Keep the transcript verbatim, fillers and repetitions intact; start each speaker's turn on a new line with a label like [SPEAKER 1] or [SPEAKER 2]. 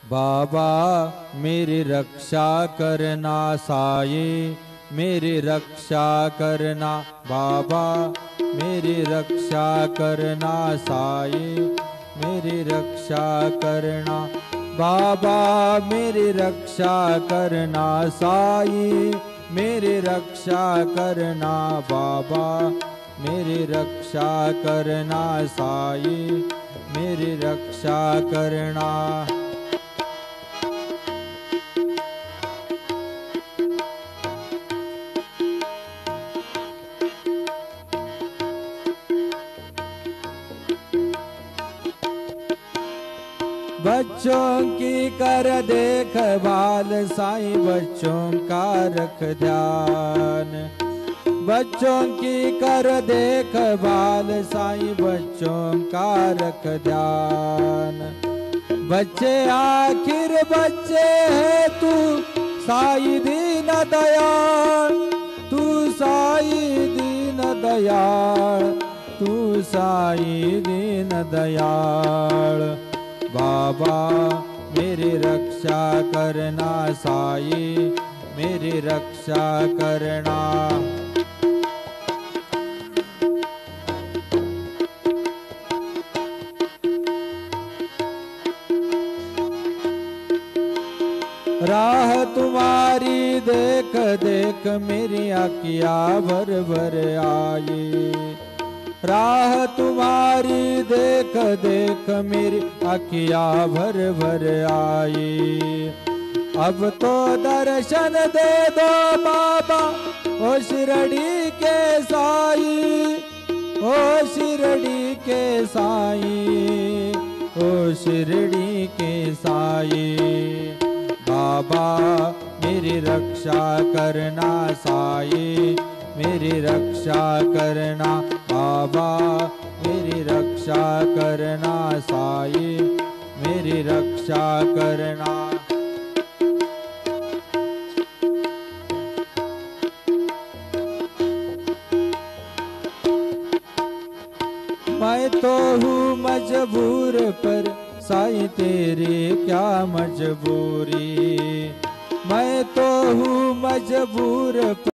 [SPEAKER 1] बाबा मेरी रक्षा करना साये, मेरी रक्षा करना बाबा, मेरी रक्षा करना साये, मेरी रक्षा करना बाबा, मेरी रक्षा करना साये, मेरी रक्षा करना बाबा, मेरी रक्षा करना साये, मेरी रक्षा करना। बच्चों की कर देखभाल साईं, बच्चों का रख ध्यान, बच्चों की कर देखभाल साईं, बच्चों का रख ध्यान। बच्चे आखिर बच्चे है तू साईं दीन दयाल, तू साईं दीन दयाल, तू साईं दीन दयाल। बाबा मेरी रक्षा करना साईं, मेरी रक्षा करना। राह तुम्हारी देख देख मेरी आँखियाँ भर भर आई, राह तुम्हारी देख देख मेरी आँखियाँ भर भर आई। अब तो दर्शन दे दो बाबा ओ शिरडी के साईं, ओ शिरडी के साईं, ओ शिरडी के साईं। बाबा मेरी रक्षा करना साईं, मेरी रक्षा करना बाबा, मेरी रक्षा करना साईं, मेरी रक्षा करना। मैं तो हूँ मजबूर पर साईं तेरी क्या मजबूरी, मैं तो हूँ मजबूर पर